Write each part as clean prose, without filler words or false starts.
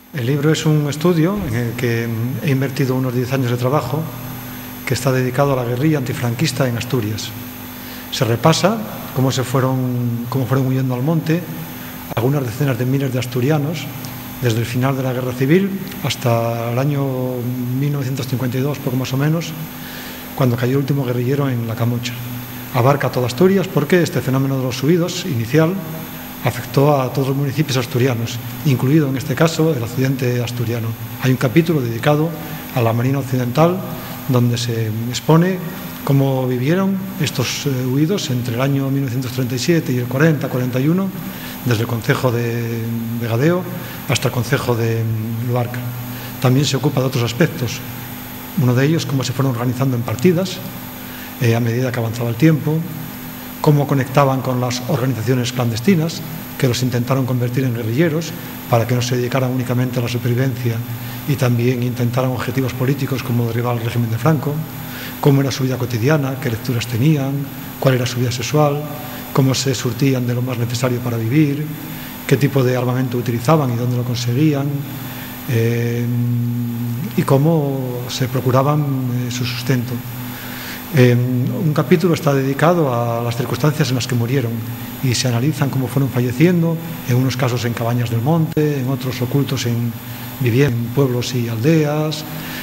El libro es un estudio en el que he invertido unos 10 años de trabajo que está dedicado a la guerrilla antifranquista en Asturias. Se repasa cómo fueron huyendo al monte algunas decenas de miles de asturianos desde el final de la Guerra Civil hasta el año 1952, poco más o menos, cuando cayó el último guerrillero en La Camocha. Abarca toda Asturias porque este fenómeno de los huidos inicial afectó a todos los municipios asturianos, incluido en este caso el occidente asturiano. Hay un capítulo dedicado a la Marina Occidental donde se expone cómo vivieron estos huidos entre el año 1937 y el 40-41, desde el concejo de Vegadeo hasta el concejo de Luarca. También se ocupa de otros aspectos, uno de ellos cómo se fueron organizando en partidas a medida que avanzaba el tiempo, cómo conectaban con las organizaciones clandestinas que los intentaron convertir en guerrilleros para que no se dedicaran únicamente a la supervivencia y también intentaran objetivos políticos como derribar el régimen de Franco, cómo era su vida cotidiana, qué lecturas tenían, cuál era su vida sexual, cómo se surtían de lo más necesario para vivir, qué tipo de armamento utilizaban y dónde lo conseguían, y cómo se procuraban su sustento. Un capítulo está dedicado a las circunstancias en las que murieron y se analizan cómo fueron falleciendo, en unos casos en cabañas del monte, en otros ocultos vivían en pueblos y aldeas,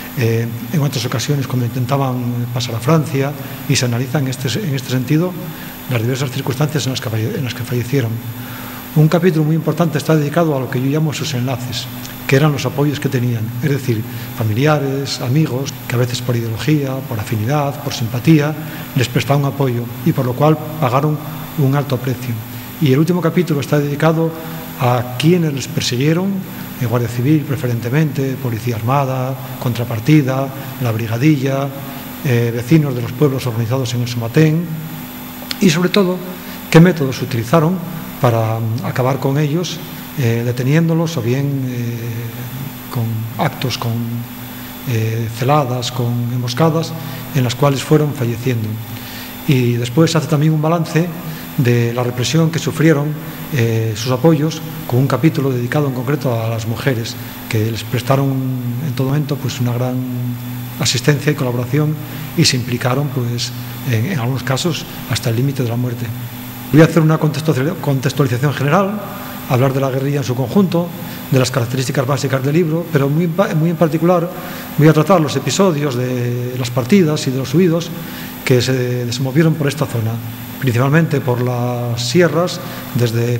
en otras ocasiones cuando intentaban pasar a Francia, y se analizan en este sentido las diversas circunstancias en las que fallecieron. Un capítulo muy importante está dedicado a lo que yo llamo sus enlaces, que eran los apoyos que tenían, es decir, familiares, amigos, que a veces por ideología, por afinidad, por simpatía, les prestaban apoyo y por lo cual pagaron un alto precio. Y el último capítulo está dedicado a quienes les persiguieron, Guardia Civil preferentemente, Policía Armada, Contrapartida, la Brigadilla, vecinos de los pueblos organizados en el Somatén y sobre todo qué métodos utilizaron para acabar con ellos, deteniéndolos o bien con actos, con celadas, con emboscadas en las cuales fueron falleciendo. Y después hace también un balance de la represión que sufrieron sus apoyos, con un capítulo dedicado en concreto a las mujeres que les prestaron en todo momento pues una gran asistencia y colaboración y se implicaron pues en algunos casos hasta el límite de la muerte. Voy a hacer una contextualización general, hablar de la guerrilla en su conjunto, de las características básicas del libro, pero muy en particular voy a tratar los episodios de las partidas y de los huidos que se desenvolvieron por esta zona, principalmente por las sierras, desde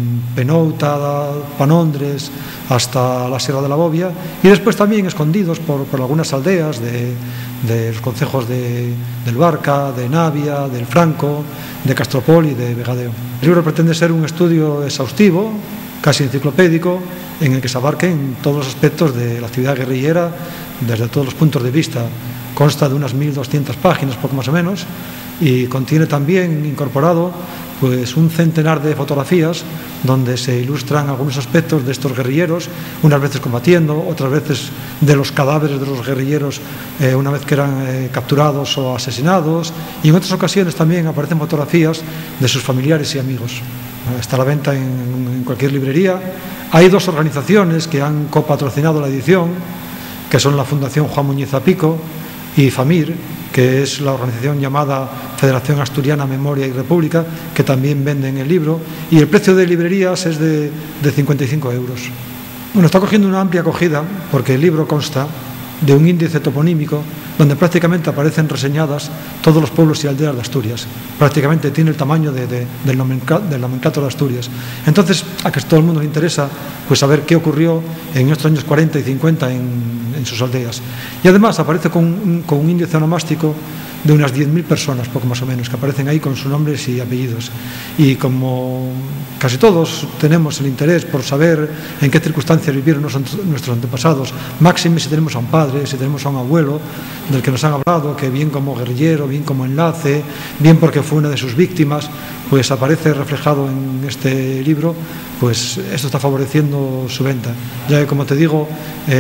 Penouta, Panondres, hasta la Sierra de la Bobia, y después también escondidos por algunas aldeas de los concejos de Luarca, de Navia, del Franco, de Castropol y de Vegadeo. El libro pretende ser un estudio exhaustivo, casi enciclopédico, en el que se abarquen todos los aspectos de la actividad guerrillera desde todos los puntos de vista. Consta de unas 1.200 páginas, poco más o menos, y contiene también incorporado pues un centenar de fotografías donde se ilustran algunos aspectos de estos guerrilleros, unas veces combatiendo, otras veces de los cadáveres de los guerrilleros una vez que eran capturados o asesinados, y en otras ocasiones también aparecen fotografías de sus familiares y amigos. Está a la venta en cualquier librería. Hay dos organizaciones que han copatrocinado la edición, que son la Fundación Juan Muñiz Apico y FAMIR, que es la organización llamada Federación Asturiana Memoria y República, que también venden el libro, y el precio de librerías es de 55 euros. Bueno, está cogiendo una amplia acogida porque el libro consta de un índice toponímico donde prácticamente aparecen reseñadas todos los pueblos y aldeas de Asturias. Prácticamente tiene el tamaño del nomenclátor de Asturias. Entonces, a que a todo el mundo le interesa pues saber qué ocurrió en estos años 40 y 50 en sus aldeas. Y además aparece con un índice onomástico de unas 10.000 personas, poco más o menos, que aparecen ahí con sus nombres y apellidos. Y como casi todos tenemos el interés por saber en qué circunstancias vivieron nuestros antepasados, máxime si tenemos a un padre, si tenemos a un abuelo, del que nos han hablado, que bien como guerrillero, bien como enlace, bien porque fue una de sus víctimas, pues aparece reflejado en este libro, pues esto está favoreciendo su venta. Ya que, como te digo,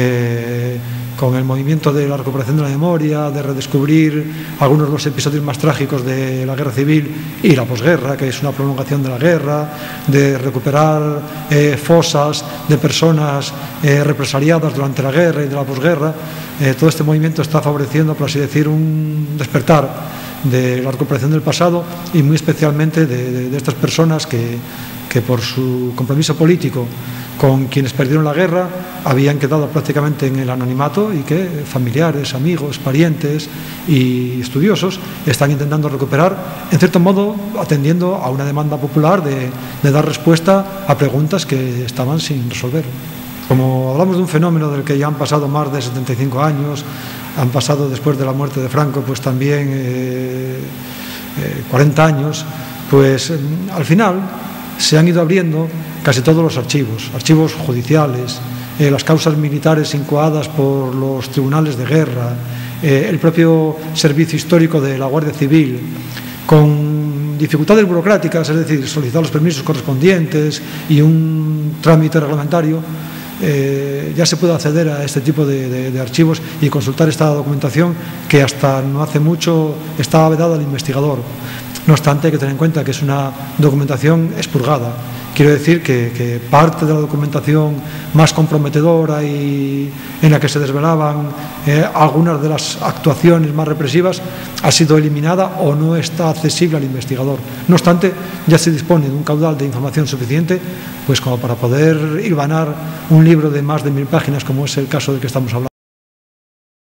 con el movimiento de la recuperación de la memoria, de redescubrir algunos de los episodios más trágicos de la guerra civil y la posguerra, que es una prolongación de la guerra, de recuperar fosas de personas represaliadas durante la guerra y de la posguerra. Todo este movimiento está favoreciendo, por así decir, un despertar de la recuperación del pasado y muy especialmente de estas personas que por su compromiso político con quienes perdieron la guerra habían quedado prácticamente en el anonimato y que familiares, amigos, parientes y estudiosos están intentando recuperar, en cierto modo atendiendo a una demanda popular de dar respuesta a preguntas que estaban sin resolver. Como hablamos de un fenómeno del que ya han pasado más de 75 años, han pasado después de la muerte de Franco pues también 40 años, pues al final se han ido abriendo casi todos los archivos judiciales, las causas militares incoadas por los tribunales de guerra, el propio servicio histórico de la Guardia Civil, con dificultades burocráticas, es decir, solicitar los permisos correspondientes y un trámite reglamentario. Ya se puede acceder a este tipo de archivos y consultar esta documentación que hasta no hace mucho estaba vedada al investigador. No obstante, hay que tener en cuenta que es una documentación expurgada. Quiero decir que parte de la documentación más comprometedora y en la que se desvelaban algunas de las actuaciones más represivas ha sido eliminada o no está accesible al investigador. No obstante, ya se dispone de un caudal de información suficiente pues como para poder hilvanar un libro de más de 1000 páginas, como es el caso del que estamos hablando.